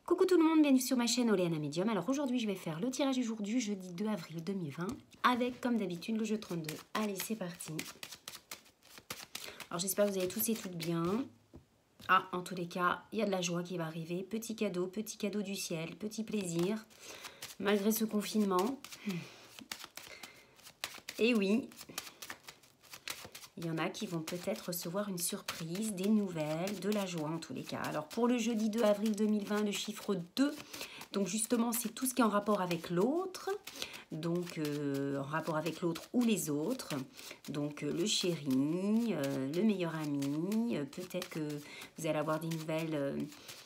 Coucou tout le monde, bienvenue sur ma chaîne Oléana Medium. Alors aujourd'hui je vais faire le tirage du jour du jeudi 2 avril 2020 avec comme d'habitude le jeu 32. Allez c'est parti. Alors j'espère que vous allez tous et toutes bien. Ah, en tous les cas, il y a de la joie qui va arriver. Petit cadeau du ciel, petit plaisir. Malgré ce confinement. Et oui, il y en a qui vont peut-être recevoir une surprise, des nouvelles, de la joie en tous les cas. Alors pour le jeudi 2 avril 2020, le chiffre 2, donc justement c'est tout ce qui est en rapport avec l'autre, donc en rapport avec l'autre ou les autres, donc le chéri, le meilleur ami, peut-être que vous allez avoir des nouvelles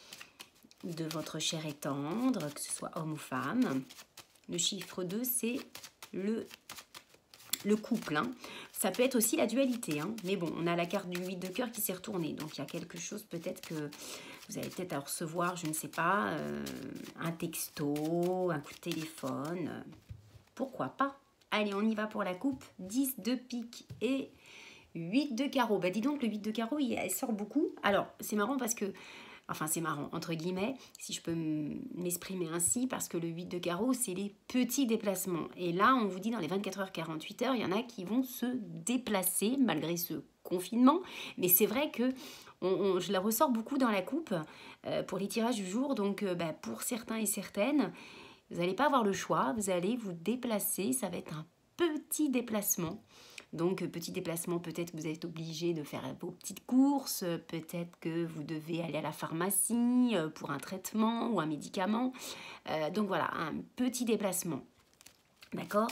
de votre cher et tendre, que ce soit homme ou femme. Le chiffre 2 c'est le couple, hein. Ça peut être aussi la dualité, hein. Mais bon, on a la carte du 8 de cœur qui s'est retournée, donc il y a quelque chose peut-être que vous allez peut-être recevoir, je ne sais pas, un texto, un coup de téléphone, pourquoi pas. Allez, on y va pour la coupe, 10 de pique et 8 de carreau. Bah dis donc, le 8 de carreau, elle sort beaucoup. Alors, c'est marrant parce que, enfin c'est marrant, entre guillemets, si je peux m'exprimer ainsi, parce que le 8 de carreau, c'est les petits déplacements. Et là, on vous dit dans les 24 heures, 48 heures, il y en a qui vont se déplacer malgré ce confinement. Mais c'est vrai que je la ressors beaucoup dans la coupe pour les tirages du jour. Donc, pour certains et certaines, vous n'allez pas avoir le choix, vous allez vous déplacer, ça va être un petit déplacement. Donc, petit déplacement, peut-être que vous êtes obligé de faire vos petites courses, peut-être que vous devez aller à la pharmacie pour un traitement ou un médicament. Donc voilà, un petit déplacement. D'accord?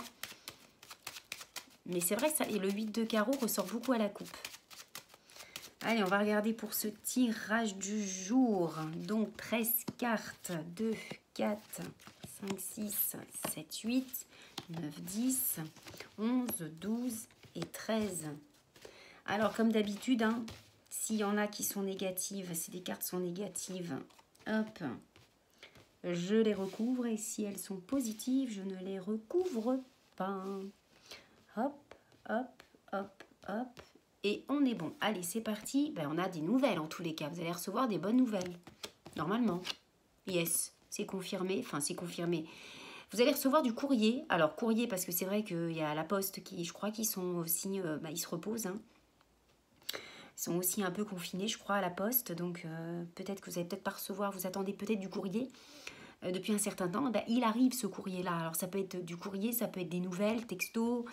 Mais c'est vrai que ça, et le 8 de carreau ressort beaucoup à la coupe. Allez, on va regarder pour ce tirage du jour. Donc, 13 cartes, 2, 4, 5, 6, 7, 8, 9, 10, 11, 12 et 13. Alors, comme d'habitude, hein, s'il y en a qui sont négatives, si les cartes sont négatives, hop, je les recouvre. Et si elles sont positives, je ne les recouvre pas. Hop, hop, hop, hop. Et on est bon. Allez, c'est parti. Ben, on a des nouvelles en tous les cas. Vous allez recevoir des bonnes nouvelles. Normalement. Yes, c'est confirmé. Enfin, c'est confirmé. Vous allez recevoir du courrier. Alors, courrier, parce que c'est vrai qu'il y a la poste qui, je crois qu'ils sont aussi... ils se reposent. Hein. Ils sont aussi un peu confinés, je crois, à la poste. Donc, peut-être que vous allez peut-être pas recevoir... Vous attendez peut-être du courrier depuis un certain temps. Ben, il arrive ce courrier-là. Alors, ça peut être du courrier, ça peut être des nouvelles, textos...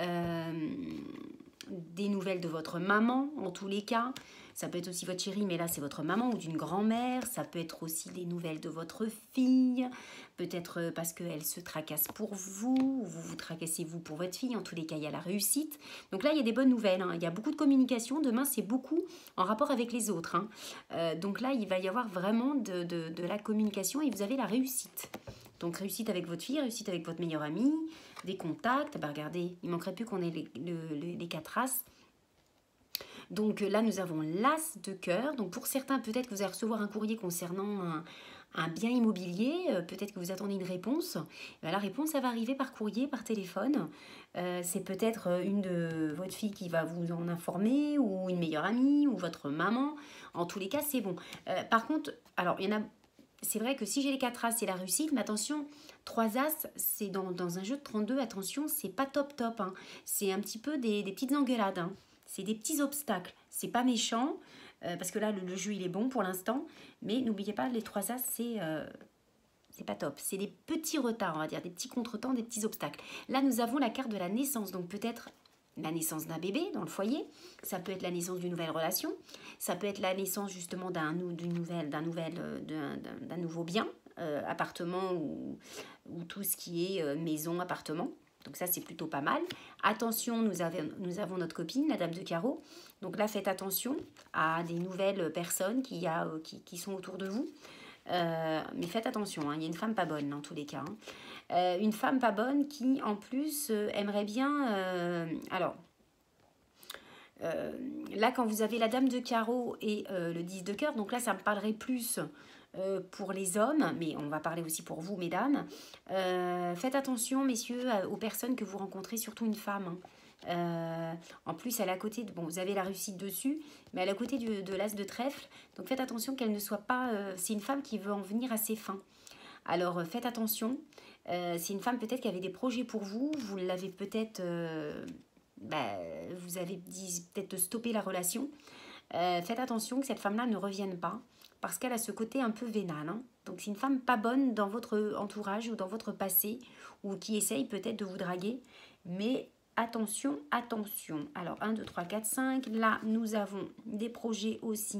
des nouvelles de votre maman, en tous les cas. Ça peut être aussi votre chérie, mais là, c'est votre maman ou d'une grand-mère. Ça peut être aussi des nouvelles de votre fille. Peut-être parce qu'elle se tracasse pour vous, ou vous vous tracassez vous pour votre fille. En tous les cas, il y a la réussite. Donc là, il y a des bonnes nouvelles. Hein. Il y a beaucoup de communication. Demain, c'est beaucoup en rapport avec les autres. Hein. Donc là, il va y avoir vraiment de la communication et vous avez la réussite. Donc, réussite avec votre fille, réussite avec votre meilleur ami, des contacts. Ben, regardez, il ne manquerait plus qu'on ait les 4 as. Donc, là, nous avons l'as de cœur. Donc, pour certains, peut-être que vous allez recevoir un courrier concernant un bien immobilier. Peut-être que vous attendez une réponse. Ben, la réponse, elle va arriver par courrier, par téléphone. C'est peut-être une de votre fille qui va vous en informer, ou une meilleure amie, ou votre maman. En tous les cas, c'est bon. Par contre, alors, il y en a... C'est vrai que si j'ai les 4 as, c'est la réussite, mais attention, 3 as, c'est dans un jeu de 32, attention, c'est pas top top. Hein. C'est un petit peu des petites engueulades. Hein. C'est des petits obstacles. C'est pas méchant, parce que là, le jeu, il est bon pour l'instant. Mais n'oubliez pas, les 3 as, c'est pas top. C'est des petits retards, on va dire, des petits contretemps, des petits obstacles. Là, nous avons la carte de la naissance, donc peut-être... la naissance d'un bébé dans le foyer, ça peut être la naissance d'une nouvelle relation, ça peut être la naissance justement d'un nouveau bien, appartement ou tout ce qui est maison, appartement. Donc ça, c'est plutôt pas mal. Attention, nous avons notre copine, la dame de carreau. Donc là, faites attention à des nouvelles personnes qui sont autour de vous. Mais faites attention, hein, il y a une femme pas bonne dans tous les cas. Hein. Une femme pas bonne qui, en plus, aimerait bien... là, quand vous avez la dame de carreau et le 10 de cœur, donc là, ça me parlerait plus pour les hommes, mais on va parler aussi pour vous, mesdames. Faites attention, messieurs, aux personnes que vous rencontrez, surtout une femme. Hein. En plus, elle est à côté, bon, vous avez la réussite dessus, mais elle est à côté de l'as de trèfle. Donc faites attention qu'elle ne soit pas... c'est une femme qui veut en venir à ses fins. Alors faites attention. C'est une femme peut-être qui avait des projets pour vous. Vous l'avez peut-être... vous avez dit peut-être de stopper la relation. Faites attention que cette femme-là ne revienne pas. Parce qu'elle a ce côté un peu vénal. Hein. Donc c'est une femme pas bonne dans votre entourage ou dans votre passé. Ou qui essaye peut-être de vous draguer. Mais... attention, attention. Alors, 1, 2, 3, 4, 5. Là, nous avons des projets aussi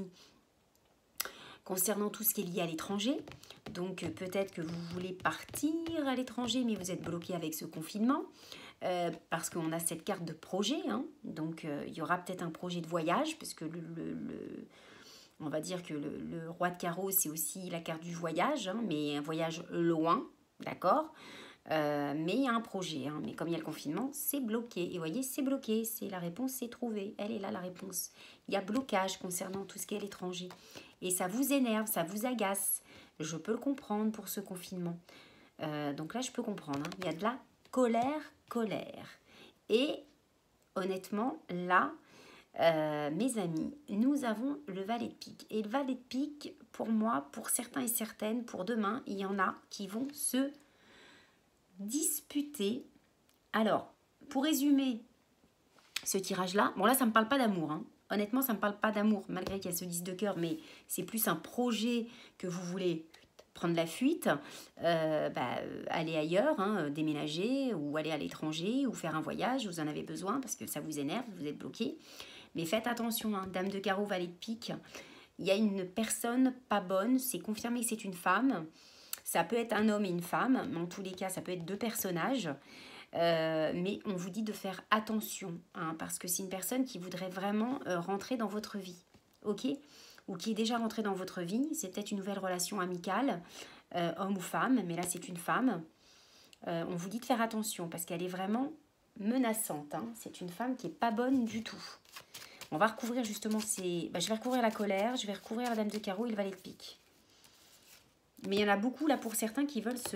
concernant tout ce qui est lié à l'étranger. Donc, peut-être que vous voulez partir à l'étranger, mais vous êtes bloqué avec ce confinement. Parce qu'on a cette carte de projet. Hein. Donc, il y aura peut-être un projet de voyage, parce que on va dire que le roi de carreau, c'est aussi la carte du voyage, hein, mais un voyage loin, d'accord ? Mais il y a un projet, hein, mais comme il y a le confinement, c'est bloqué. Et vous voyez, c'est bloqué, c'est la réponse, c'est trouvée. Elle est là, la réponse. Il y a blocage concernant tout ce qui est l'étranger. Et ça vous énerve, ça vous agace. Je peux le comprendre pour ce confinement. Donc là, je peux comprendre. Hein. Il y a de la colère. Et honnêtement, là, mes amis, nous avons le valet de pique. Et le valet de pique, pour moi, pour certains et certaines, pour demain, il y en a qui vont se disputer. Alors, pour résumer ce tirage-là, bon là, ça ne me parle pas d'amour. Hein. Honnêtement, ça ne me parle pas d'amour, malgré qu'il y a ce 10 de cœur, mais c'est plus un projet que vous voulez prendre la fuite, aller ailleurs, hein, déménager, ou aller à l'étranger, ou faire un voyage, vous en avez besoin, parce que ça vous énerve, vous êtes bloqué. Mais faites attention, hein, dame de carreau, valet de pique, il y a une personne pas bonne, c'est confirmé que c'est une femme. Ça peut être un homme et une femme, mais en tous les cas, ça peut être deux personnages. Mais on vous dit de faire attention, hein, parce que c'est une personne qui voudrait vraiment rentrer dans votre vie, ok ? Ou qui est déjà rentrée dans votre vie. C'est peut-être une nouvelle relation amicale, homme ou femme, mais là, c'est une femme. On vous dit de faire attention, parce qu'elle est vraiment menaçante. Hein. C'est une femme qui n'est pas bonne du tout. On va recouvrir justement ces... je vais recouvrir la colère, je vais recouvrir la dame de carreau et le valet de pique. Mais il y en a beaucoup, là, pour certains, qui veulent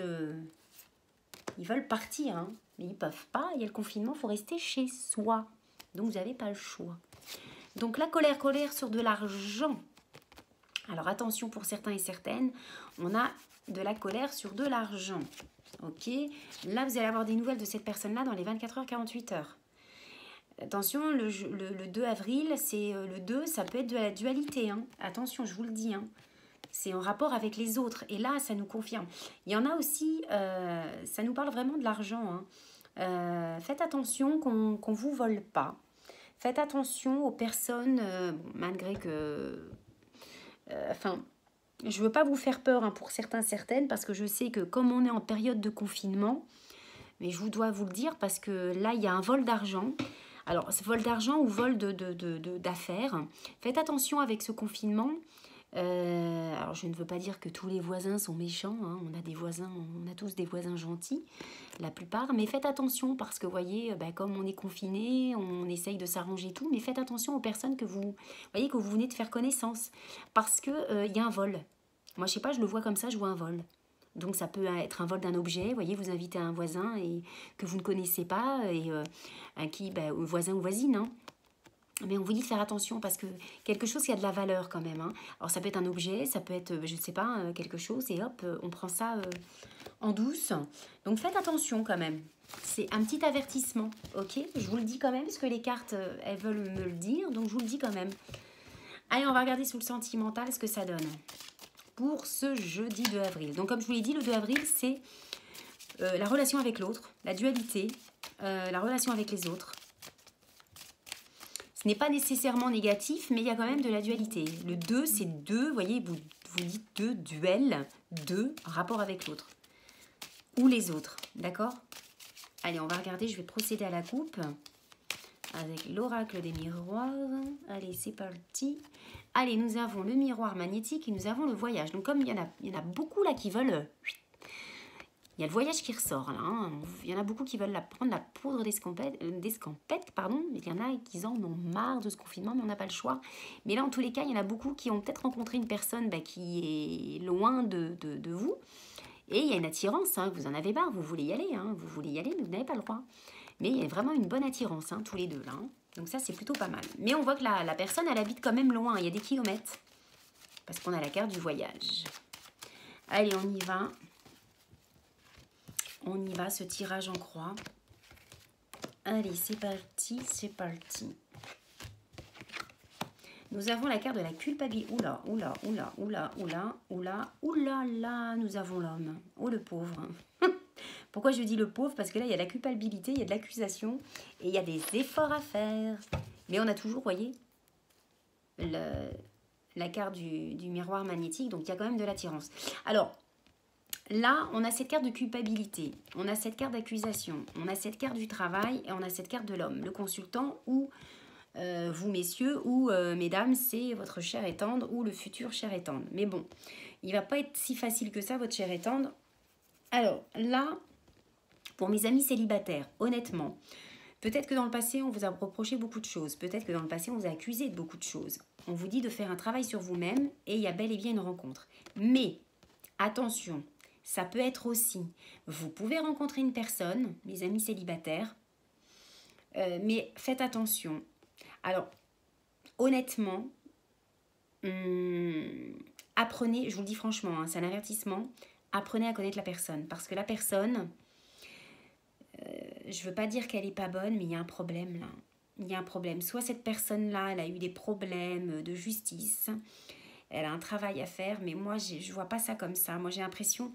ils veulent partir, hein, mais ils ne peuvent pas. Il y a le confinement, il faut rester chez soi. Donc, vous n'avez pas le choix. Donc, la colère sur de l'argent. Alors, attention pour certains et certaines, on a de la colère sur de l'argent. Ok. Là, vous allez avoir des nouvelles de cette personne-là dans les 24 heures, 48 heures. Attention, le 2 avril, le 2, ça peut être de la dualité. Hein. Attention, je vous le dis, hein. C'est en rapport avec les autres. Et là, ça nous confirme. Il y en a aussi, ça nous parle vraiment de l'argent. Hein. Faites attention qu'on ne vous vole pas. Faites attention aux personnes, malgré que... je ne veux pas vous faire peur, hein, pour certains, certaines, parce que je sais que comme on est en période de confinement, mais je dois vous le dire, parce que là, il y a un vol d'argent. Alors, ce vol d'argent ou vol d'affaires. Faites attention avec ce confinement. Alors je ne veux pas dire que tous les voisins sont méchants, hein. On a tous des voisins gentils, la plupart, mais faites attention parce que vous voyez, comme on est confiné, on essaye de s'arranger tout, mais faites attention aux personnes que vous venez de faire connaissance, parce que y a un vol. Moi je sais pas, je le vois comme ça, je vois un vol. Donc ça peut être un vol d'un objet, vous voyez, vous invitez un voisin et que vous ne connaissez pas, et voisin ou voisine, hein. Mais on vous dit de faire attention parce que quelque chose qui a de la valeur quand même. Hein. Alors ça peut être un objet, ça peut être, je ne sais pas, quelque chose et hop, on prend ça en douce. Donc faites attention quand même. C'est un petit avertissement, ok? Je vous le dis quand même parce que les cartes, elles veulent me le dire, donc je vous le dis quand même. Allez, on va regarder sous le sentimental ce que ça donne pour ce jeudi 2 avril. Donc comme je vous l'ai dit, le 2 avril, c'est la relation avec l'autre, la dualité, la relation avec les autres. Ce n'est pas nécessairement négatif, mais il y a quand même de la dualité. Le 2, c'est 2, vous voyez, vous dites 2, duel, 2, rapport avec l'autre. Ou les autres, d'accord? Allez, on va regarder, je vais procéder à la coupe avec l'oracle des miroirs. Allez, c'est parti. Allez, nous avons le miroir magnétique et nous avons le voyage. Donc, comme il y en a beaucoup là qui veulent... Il y a le voyage qui ressort, là. Hein. Il y en a beaucoup qui veulent prendre la poudre d'escampette, pardon. Il y en a qui en ont marre de ce confinement, mais on n'a pas le choix. Mais là, en tous les cas, il y en a beaucoup qui ont peut-être rencontré une personne qui est loin de vous. Et il y a une attirance, hein, vous en avez marre, vous voulez y aller. Hein, vous voulez y aller, mais vous n'avez pas le droit. Mais il y a vraiment une bonne attirance, hein, tous les deux là. Hein. Donc ça, c'est plutôt pas mal. Mais on voit que la personne, elle habite quand même loin. Il y a des kilomètres. Parce qu'on a la carte du voyage. Allez, on y va. On y va, ce tirage en croix. Allez, c'est parti, c'est parti. Nous avons la carte de la culpabilité. Oula, oula, oula, oula, oula, oula, oula, là, nous avons l'homme. Oh, le pauvre. Pourquoi je dis le pauvre? Parce que là, il y a la culpabilité, il y a de l'accusation et il y a des efforts à faire. Mais on a toujours, voyez, la carte du miroir magnétique, donc il y a quand même de l'attirance. Alors, là, on a cette carte de culpabilité, on a cette carte d'accusation, on a cette carte du travail et on a cette carte de l'homme, le consultant ou vous, messieurs, ou mesdames, c'est votre cher et tendre ou le futur cher et tendre. Mais bon, il va pas être si facile que ça, votre cher et tendre. Alors, là... Pour mes amis célibataires, honnêtement, peut-être que dans le passé, on vous a reproché beaucoup de choses. Peut-être que dans le passé, on vous a accusé de beaucoup de choses. On vous dit de faire un travail sur vous-même et il y a bel et bien une rencontre. Mais, attention, ça peut être aussi, vous pouvez rencontrer une personne, mes amis célibataires, mais faites attention. Alors, honnêtement, apprenez, je vous le dis franchement, hein, c'est un avertissement, apprenez à connaître la personne. Parce que la personne... je veux pas dire qu'elle est pas bonne, mais il y a un problème là. Il y a un problème. Soit cette personne-là, elle a eu des problèmes de justice, elle a un travail à faire, mais moi, je vois pas ça comme ça. Moi, j'ai l'impression...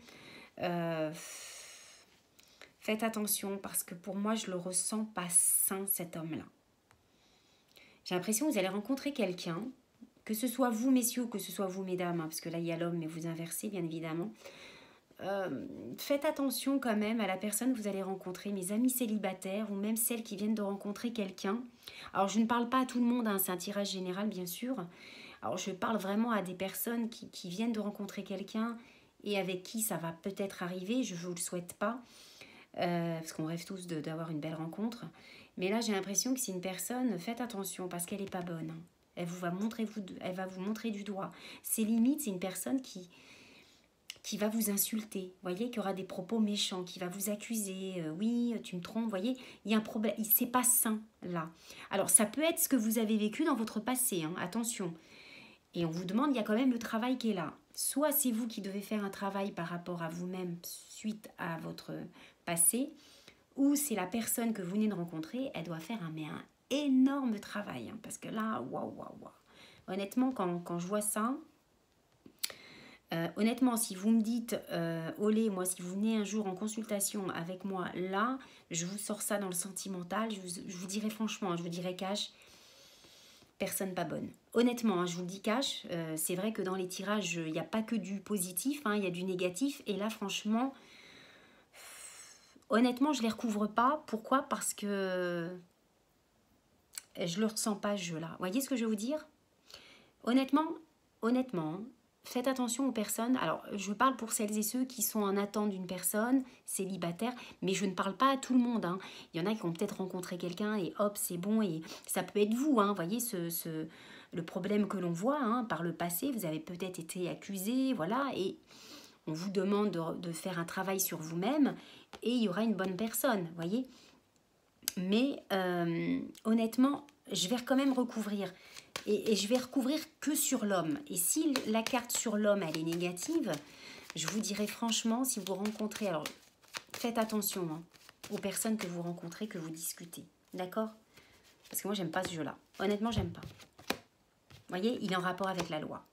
faites attention, parce que pour moi, je le ressens pas sain, cet homme-là. J'ai l'impression que vous allez rencontrer quelqu'un, que ce soit vous, messieurs, ou que ce soit vous, mesdames, hein, parce que là, il y a l'homme, mais vous inversez, bien évidemment. Faites attention quand même à la personne que vous allez rencontrer, mes amis célibataires ou même celles qui viennent de rencontrer quelqu'un. Alors je ne parle pas à tout le monde, hein, c'est un tirage général bien sûr. Alors je parle vraiment à des personnes qui viennent de rencontrer quelqu'un et avec qui ça va peut-être arriver, je ne vous le souhaite pas, parce qu'on rêve tous d'avoir une belle rencontre. Mais là j'ai l'impression que c'est une personne, faites attention parce qu'elle n'est pas bonne. Hein. Elle va vous montrer du doigt. C'est limite, c'est une personne qui va vous insulter, vous voyez, qui aura des propos méchants, qui va vous accuser, oui, tu me trompes, vous voyez, il y a un problème, c'est pas sain, là. Alors, ça peut être ce que vous avez vécu dans votre passé, hein, attention. Et on vous demande, il y a quand même le travail qui est là. Soit c'est vous qui devez faire un travail par rapport à vous-même suite à votre passé, ou c'est la personne que vous venez de rencontrer, elle doit faire un énorme travail, hein, parce que là, waouh, waouh, waouh. Honnêtement, quand je vois ça... honnêtement, si vous me dites, olé, moi, si vous venez un jour en consultation avec moi, là, je vous sors ça dans le sentimental, je vous dirai franchement, hein, je vous dirai cash, personne pas bonne. Honnêtement, hein, je vous le dis cash, c'est vrai que dans les tirages, il n'y a pas que du positif, hein, il y a du négatif, et là, franchement, honnêtement, je ne les recouvre pas. Pourquoi? Parce que je ne le ressens pas, ce jeu-là. Vous voyez ce que je veux vous dire? Honnêtement, hein, faites attention aux personnes. Alors, je parle pour celles et ceux qui sont en attente d'une personne célibataire, mais je ne parle pas à tout le monde. Hein. Il y en a qui ont peut-être rencontré quelqu'un et hop, c'est bon. Et ça peut être vous, hein. Vous voyez, le problème que l'on voit, hein, par le passé, vous avez peut-être été accusé, voilà, et on vous demande de faire un travail sur vous-même et il y aura une bonne personne, vous voyez. Mais honnêtement, je vais quand même recouvrir. Et je vais recouvrir que sur l'homme. Et si la carte sur l'homme, elle est négative, je vous dirais franchement, si vous rencontrez... Alors, faites attention, hein, aux personnes que vous rencontrez, que vous discutez. D'accord? Parce que moi, j'aime pas ce jeu-là. Honnêtement, j'aime pas. Vous voyez, il est en rapport avec la loi.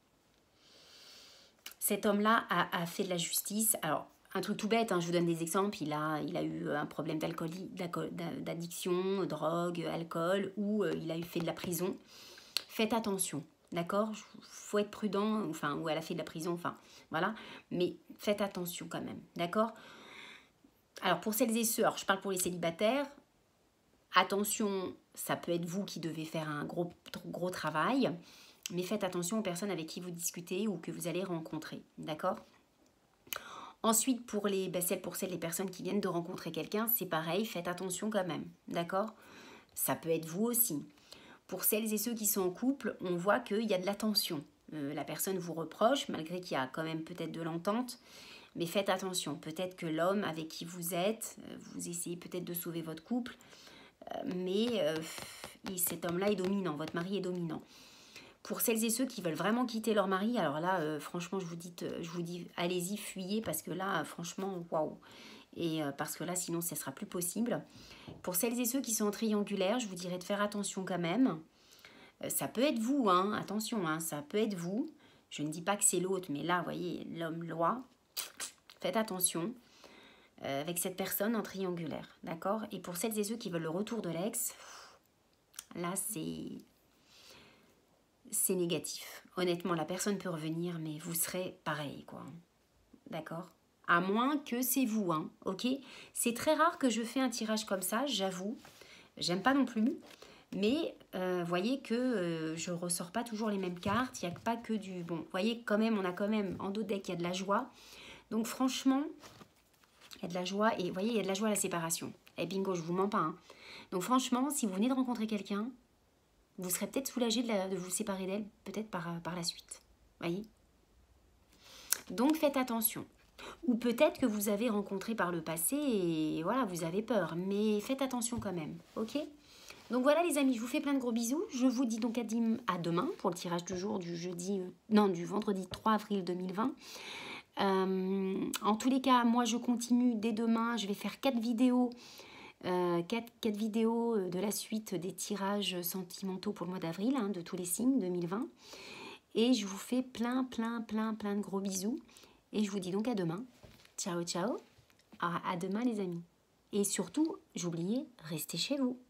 Cet homme-là a fait de la justice. Alors, un truc tout bête, hein, je vous donne des exemples. Il a eu un problème d'addiction, drogue, alcool, ou il a eu fait de la prison. Faites attention, d'accord? Faut être prudent, enfin, ou elle a fait de la prison, enfin, voilà. Mais faites attention quand même, d'accord? Alors, pour celles et ceux, alors je parle pour les célibataires, attention, ça peut être vous qui devez faire un gros travail, mais faites attention aux personnes avec qui vous discutez ou que vous allez rencontrer, d'accord? Ensuite, pour les personnes qui viennent de rencontrer quelqu'un, c'est pareil, faites attention quand même, d'accord? Ça peut être vous aussi. Pour celles et ceux qui sont en couple, on voit qu'il y a de la tension. La personne vous reproche, malgré qu'il y a quand même peut-être de l'entente. Mais faites attention, peut-être que l'homme avec qui vous êtes, vous essayez peut-être de sauver votre couple, mais cet homme-là est dominant, votre mari est dominant. Pour celles et ceux qui veulent vraiment quitter leur mari, alors là, franchement, je vous dis, allez-y, fuyez, parce que là, franchement, waouh. Et parce que là, sinon, ce sera plus possible. Pour celles et ceux qui sont en triangulaire, je vous dirais de faire attention quand même. Ça peut être vous, hein, attention, hein, ça peut être vous. Je ne dis pas que c'est l'autre, mais là, vous voyez, l'homme loi, faites attention avec cette personne en triangulaire, d'accord? Et pour celles et ceux qui veulent le retour de l'ex, là, c'est négatif. Honnêtement, la personne peut revenir, mais vous serez pareil, quoi. D'accord? À moins que c'est vous, hein, ok? C'est très rare que je fais un tirage comme ça, j'avoue. J'aime pas non plus. Mais voyez que je ressors pas toujours les mêmes cartes. Il n'y a pas que du... Bon, voyez, quand même, on a quand même en dos deck, il y a de la joie. Donc franchement, il y a de la joie. Et voyez, il y a de la joie à la séparation. Et bingo, je vous mens pas. Hein. Donc franchement, si vous venez de rencontrer quelqu'un, vous serez peut-être soulagé de vous séparer d'elle, peut-être par la suite. Voyez? Donc faites attention. Ou peut-être que vous avez rencontré par le passé et voilà, vous avez peur. Mais faites attention quand même, ok? Donc voilà les amis, je vous fais plein de gros bisous. Je vous dis donc à demain pour le tirage du jour du du vendredi 3 avril 2020. En tous les cas, moi je continue dès demain. Je vais faire 4 vidéos. 4 vidéos de la suite des tirages sentimentaux pour le mois d'avril, hein, de tous les signes 2020. Et je vous fais plein de gros bisous. Et je vous dis donc à demain. Ciao, ciao. À demain les amis. Et surtout, j'oubliais, restez chez vous.